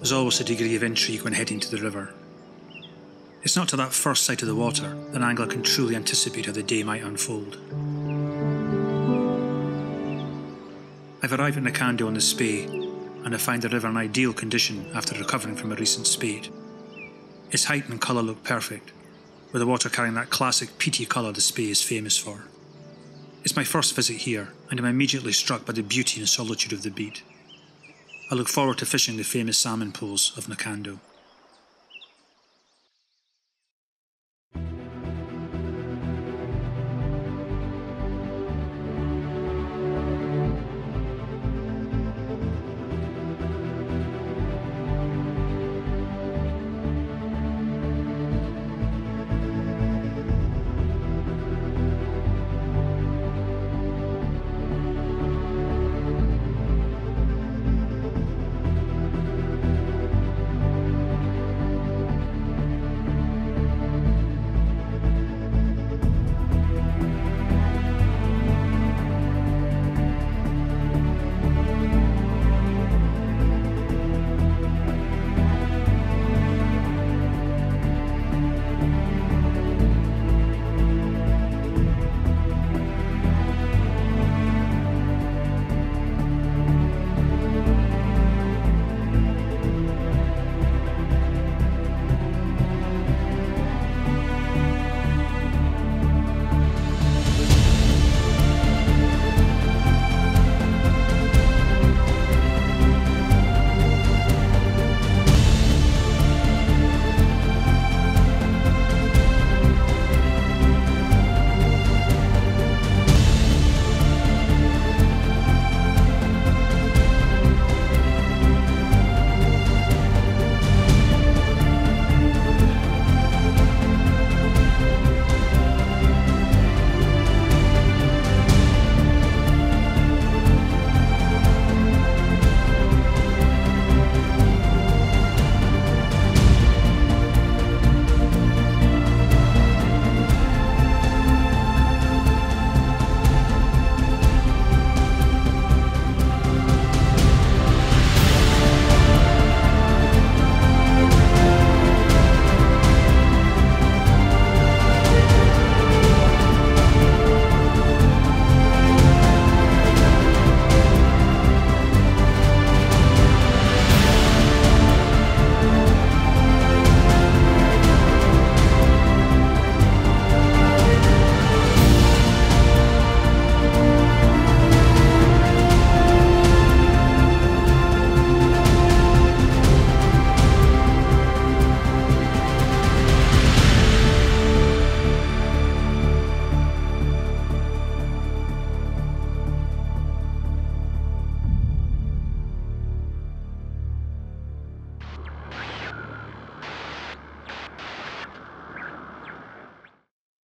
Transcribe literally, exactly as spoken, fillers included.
There's always a degree of intrigue when heading to the river. It's not to that first sight of the water that an angler can truly anticipate how the day might unfold. I've arrived at Knockando on the Spey, and I find the river in ideal condition after recovering from a recent spate. Its height and colour look perfect, with the water carrying that classic peaty colour the Spey is famous for. It's my first visit here, and I'm immediately struck by the beauty and solitude of the beat. I look forward to fishing the famous Salmon Pools of Knockando.